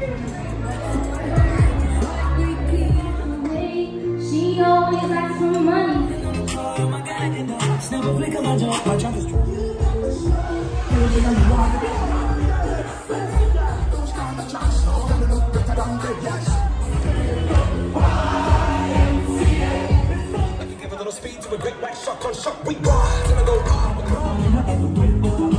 She always asks for money. Never flick on my job. My job is true. Give a little speed to a great white shark on shark. We rise, gonna go.